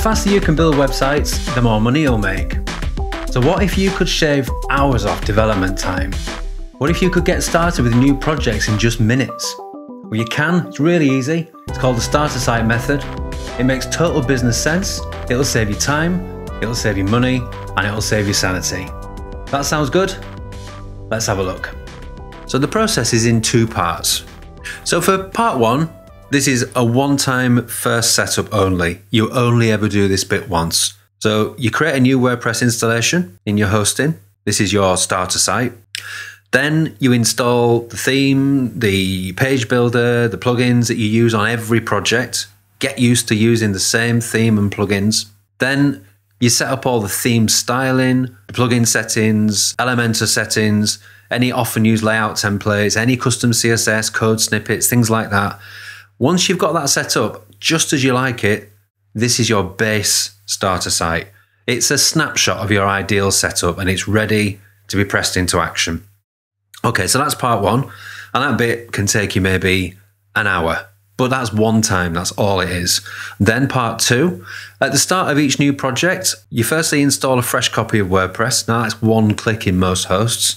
faster you can build websites, the more money you'll make. So what if you could shave hours off development time? What if you could get started with new projects in just minutes? Well, you can. It's really easy. It's called the starter site method. It makes total business sense. It'll save you time, it'll save you money, and it'll save you sanity. That sounds good? Let's have a look. So the process is in two parts. So for part one, this is a one-time first setup only. You only ever do this bit once. So you create a new WordPress installation in your hosting. This is your starter site. Then you install the theme, the page builder, the plugins that you use on every project. Get used to using the same theme and plugins. Then you set up all the theme styling, the plugin settings, Elementor settings, any often used layout templates, any custom CSS, code snippets, things like that. Once you've got that set up, just as you like it, this is your base starter site. It's a snapshot of your ideal setup and it's ready to be pressed into action. Okay, so that's part one, and that bit can take you maybe an hour. But that's one time, that's all it is. Then part two, at the start of each new project, you firstly install a fresh copy of WordPress. Now that's one click in most hosts.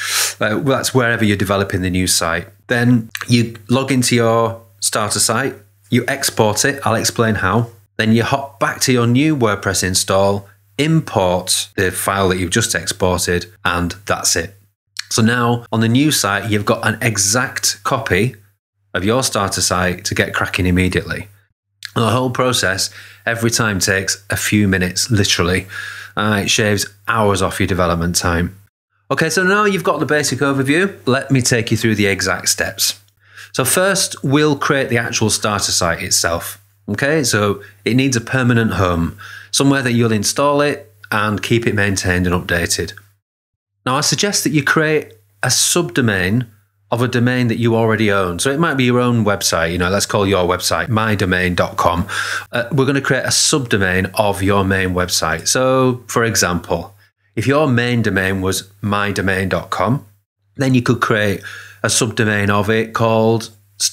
That's wherever you're developing the new site. Then you log into your starter site, you export it, I'll explain how. Then you hop back to your new WordPress install, import the file that you've just exported, and that's it. So now on the new site, you've got an exact copy of your starter site to get cracking immediately. And the whole process every time takes a few minutes, literally. It shaves hours off your development time. Okay, so now you've got the basic overview. Let me take you through the exact steps. So first, we'll create the actual starter site itself. Okay, so it needs a permanent home, somewhere that you'll install it and keep it maintained and updated. Now, I suggest that you create a subdomain of a domain that you already own. So it might be your own website, let's call your website mydomain.com. We're going to create a subdomain of your main website. So for example, if your main domain was mydomain.com, then you could create a subdomain of it called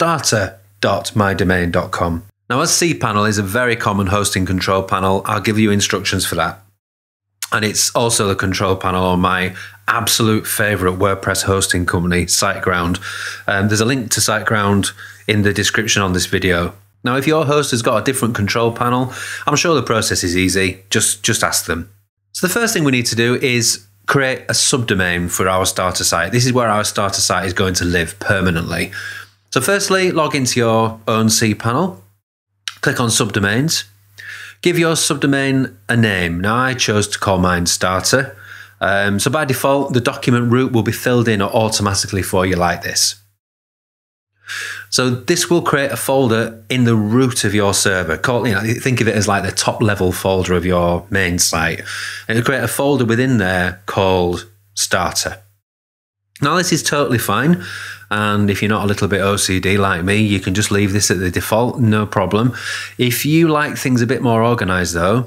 starter.mydomain.com. Now, as cPanel is a very common hosting control panel, I'll give you instructions for that. And it's also the control panel on my absolute favorite WordPress hosting company, SiteGround. There's a link to SiteGround in the description on this video. Now, if your host has got a different control panel, I'm sure the process is easy. Just ask them. So the first thing we need to do is create a subdomain for our starter site. This is where our starter site is going to live permanently. So firstly, log into your own cPanel, click on subdomains. Give your subdomain a name. Now, I chose to call mine starter. So by default, the document root will be filled in automatically for you like this. So this will create a folder in the root of your server. Think of it as like the top level folder of your main site. And it'll create a folder within there called starter. Now, this is totally fine. And if you're not a little bit OCD like me, you can just leave this at the default, no problem. If you like things a bit more organized though,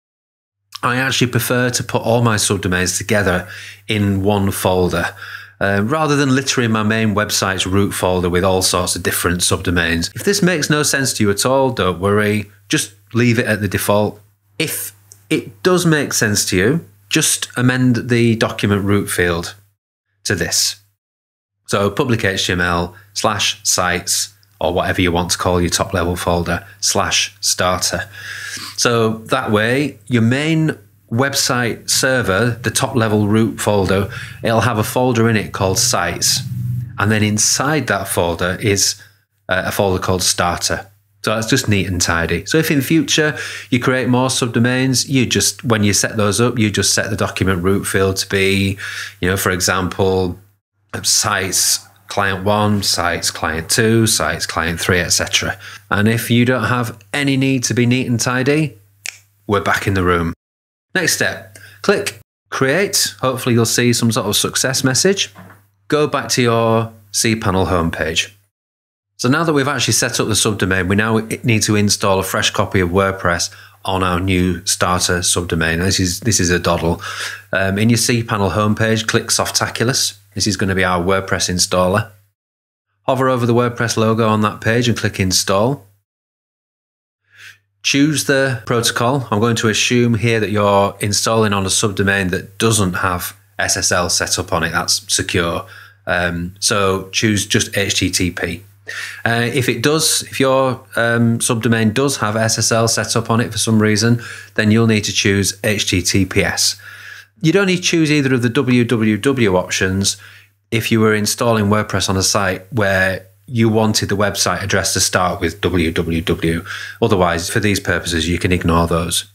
I actually prefer to put all my subdomains together in one folder, rather than littering my main website's root folder with all sorts of different subdomains. If this makes no sense to you at all, don't worry, just leave it at the default. If it does make sense to you, just amend the document root field to this. So public HTML /sites, or whatever you want to call your top level folder, /starter. So that way, your main website server, the top level root folder, it'll have a folder in it called sites. And then inside that folder is a folder called starter. So that's just neat and tidy. So if in future you create more subdomains, when you set those up, you just set the document root field to be, for example, sites client 1, sites client 2, sites client 3, etc. And if you don't have any need to be neat and tidy, we're back in the room. Next step, click create. Hopefully you'll see some sort of success message. Go back to your cPanel homepage. So now that we've actually set up the subdomain, we now need to install a fresh copy of WordPress on our new starter subdomain. This is a doddle. In your cPanel homepage, click Softaculous. This is going to be our WordPress installer. Hover over the WordPress logo on that page and click Install. Choose the protocol. I'm going to assume here that you're installing on a subdomain that doesn't have SSL set up on it. That's secure. So choose just HTTP. If it does, if your subdomain does have SSL set up on it for some reason, then you'll need to choose HTTPS. You'd only choose either of the www options if you were installing WordPress on a site where you wanted the website address to start with www. Otherwise, for these purposes, you can ignore those.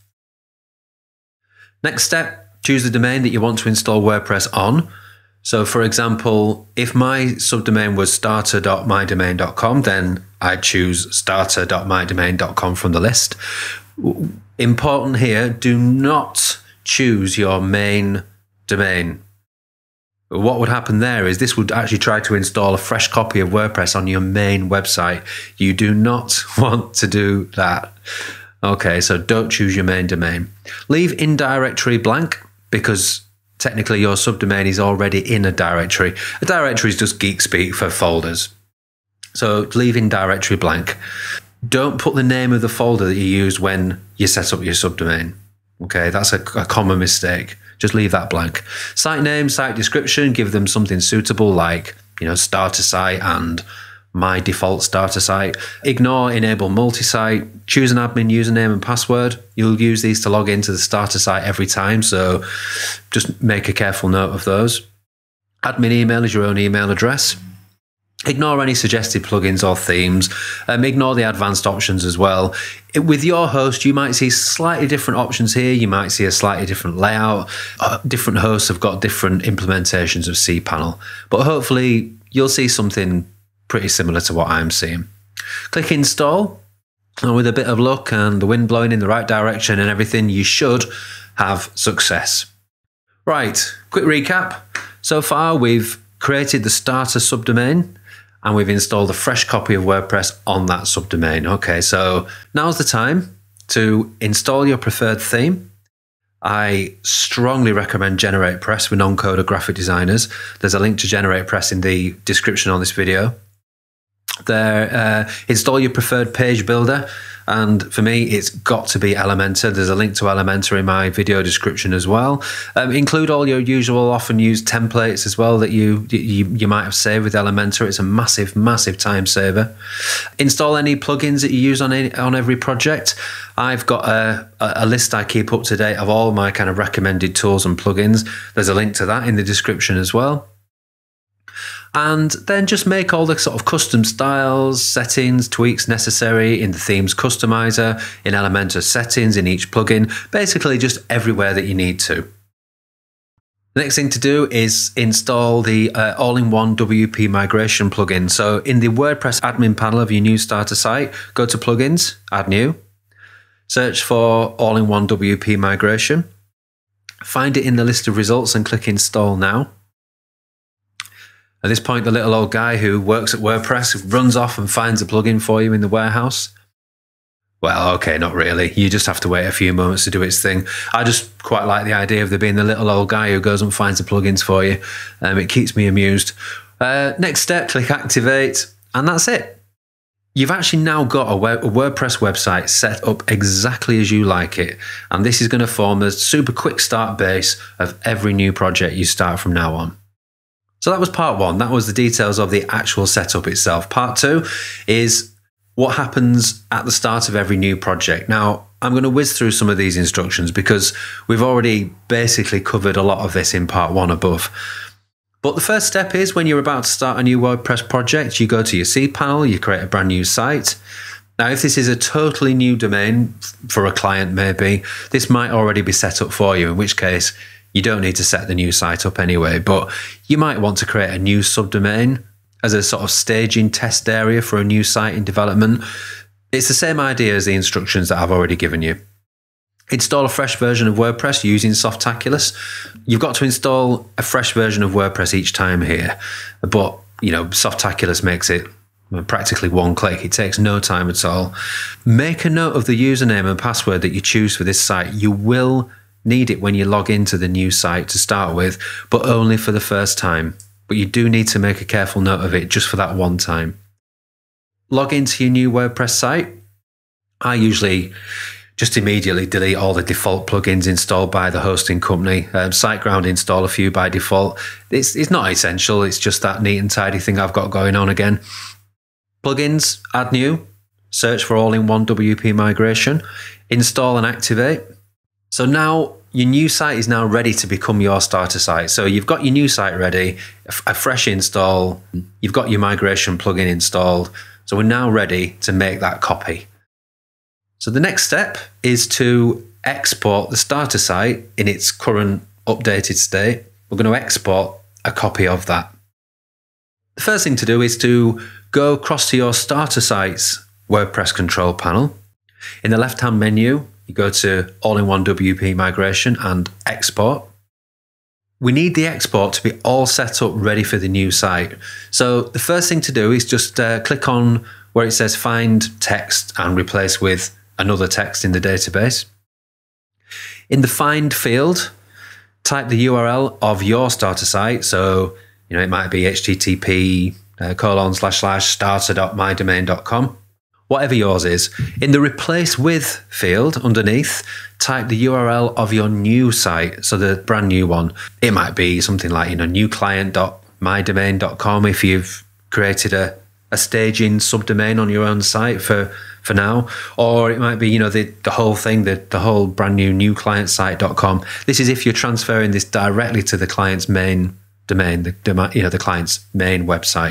Next step, choose the domain that you want to install WordPress on. So for example, if my subdomain was starter.mydomain.com, then I'd choose starter.mydomain.com from the list. Important here, do not choose your main domain. What would happen there is this would actually try to install a fresh copy of WordPress on your main website. You do not want to do that. Okay, so don't choose your main domain. Leave in directory blank because technically your subdomain is already in a directory. A directory is just geek speak for folders. So leave in directory blank. Don't put the name of the folder that you used when you set up your subdomain. Okay, that's a common mistake. Just leave that blank. Site name, site description, give them something suitable like, starter site and my default starter site. Ignore enable multi-site. Choose an admin username and password. You'll use these to log into the starter site every time, so just make a careful note of those. Admin email is your own email address. Ignore any suggested plugins or themes. Ignore the advanced options as well. With your host, you might see slightly different options here. You might see a slightly different layout. Different hosts have got different implementations of cPanel. But hopefully, you'll see something pretty similar to what I'm seeing. Click install. And with a bit of luck and the wind blowing in the right direction and everything, you should have success. Right, quick recap. So far, we've created the starter subdomain, and we've installed a fresh copy of WordPress on that subdomain. Okay, so now's the time to install your preferred theme. I strongly recommend GeneratePress for non-coder graphic designers. There's a link to GeneratePress in the description on this video. There, install your preferred page builder. And for me, it's got to be Elementor. There's a link to Elementor in my video description as well. Include all your usual, often used templates as well that you might have saved with Elementor. It's a massive, massive time saver. Install any plugins that you use on every project. I've got a list I keep up to date of all my kind of recommended tools and plugins. There's a link to that in the description as well. And then just make all the sort of custom styles, settings, tweaks necessary in the themes customizer, in Elementor settings, in each plugin, basically just everywhere that you need to. The next thing to do is install the all-in-one WP migration plugin. So in the WordPress admin panel of your new starter site, go to plugins, add new, search for all-in-one WP migration, find it in the list of results and click install now. At this point, the little old guy who works at WordPress runs off and finds a plugin for you in the warehouse. Well, okay, not really. You just have to wait a few moments to do its thing. I just quite like the idea of there being the little old guy who goes and finds the plugins for you. It keeps me amused. Next step, click activate, and that's it. You've actually now got a WordPress website set up exactly as you like it. And this is going to form a super quick start base of every new project you start from now on. So that was part one. That was the details of the actual setup itself. Part two is what happens at the start of every new project. Now, I'm going to whiz through some of these instructions because we've already basically covered a lot of this in part one above. But the first step is when you're about to start a new WordPress project, you go to your cPanel, you create a brand new site. Now, if this is a totally new domain for a client, maybe, this might already be set up for you, in which case you don't need to set the new site up anyway, but you might want to create a new subdomain as a sort of staging test area for a new site in development. It's the same idea as the instructions that I've already given you. Install a fresh version of WordPress using Softaculous. You've got to install a fresh version of WordPress each time here, but Softaculous makes it practically one click. It takes no time at all. Make a note of the username and password that you choose for this site. You will need it when you log into the new site to start with, but only for the first time. But you do need to make a careful note of it just for that one time. Log into your new WordPress site. I usually just immediately delete all the default plugins installed by the hosting company. SiteGround install a few by default. It's not essential. It's just that neat and tidy thing I've got going on again. Plugins, add new, search for all-in-one WP migration, install and activate. So now your new site is now ready to become your starter site. So you've got your new site ready, a fresh install, you've got your migration plugin installed. So we're now ready to make that copy. So the next step is to export the starter site in its current updated state. We're going to export a copy of that. The first thing to do is to go across to your starter site's WordPress control panel. In the left-hand menu, you go to all-in-one WP migration and export. We need the export to be all set up ready for the new site. So the first thing to do is just click on where it says find text and replace with another text in the database. In the find field, type the URL of your starter site. So, it might be http://starter.mydomain.com, whatever yours is. In the replace with field underneath, type the URL of your new site. So the brand new one. It might be something like, newclient.mydomain.com if you've created a staging subdomain on your own site for now, or it might be the whole thing, the whole brand new clientsite.com. This is if you're transferring this directly to the client's main domain, the client's main website.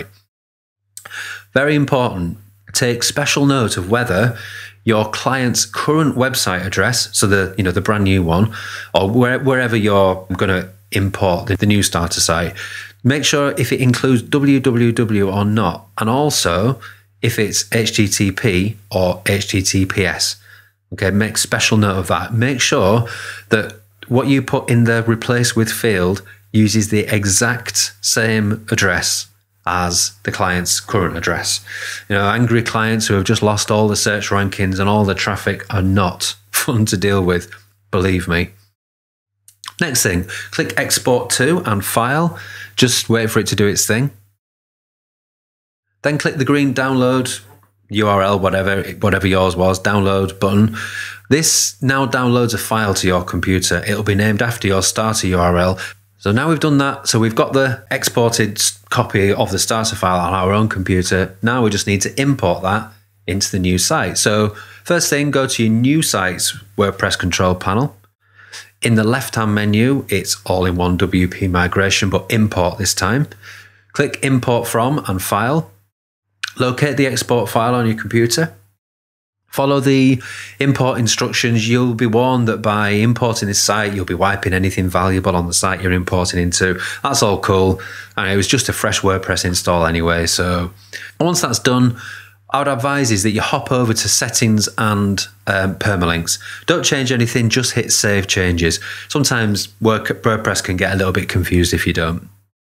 Very important. Take special note of whether your client's current website address, so the brand new one, or wherever you're going to import the new starter site. Make sure if it includes www or not, and also if it's HTTP or HTTPS. Okay, make special note of that. Make sure that what you put in the replace with field uses the exact same address as the client's current address. Angry clients who have just lost all the search rankings and all the traffic are not fun to deal with, believe me. Next thing, click export to and file. Just wait for it to do its thing. Then click the green download URL, whatever yours was, download button. This now downloads a file to your computer. It'll be named after your starter URL. So now we've done that. So we've got the exported copy of the starter file on our own computer. Now we just need to import that into the new site. So first thing, go to your new site's WordPress control panel. In the left-hand menu, it's all-in-one WP migration, but import this time. Click import from and file. Locate the export file on your computer. Follow the import instructions. You'll be warned that by importing this site, you'll be wiping anything valuable on the site you're importing into. That's all cool. And it was just a fresh WordPress install anyway. So once that's done, I would advise is that you hop over to settings and permalinks. Don't change anything, just hit save changes. Sometimes WordPress can get a little bit confused if you don't.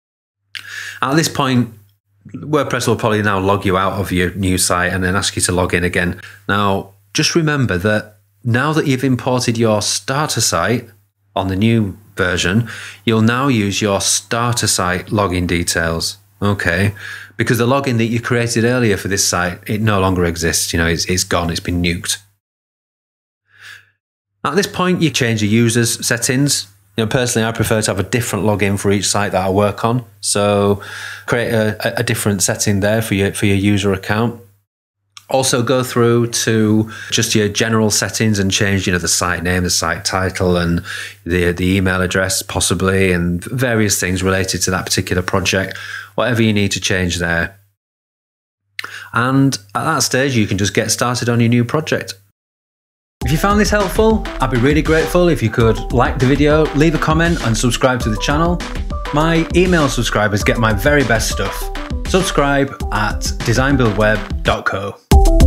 At this point, WordPress will probably now log you out of your new site and then ask you to log in again. Now, just remember that now that you've imported your starter site on the new version, you'll now use your starter site login details. Okay, because the login that you created earlier for this site, it no longer exists. It's gone, it's been nuked. At this point, you change your user's settings. Personally, I prefer to have a different login for each site that I work on. So create a different setting there for your user account. Also go through to just your general settings and change, the site name, the site title, and the email address possibly, and various things related to that particular project, whatever you need to change there. And at that stage, you can just get started on your new project. If you found this helpful, I'd be really grateful if you could like the video, leave a comment and subscribe to the channel. My email subscribers get my very best stuff. Subscribe at designbuildweb.co.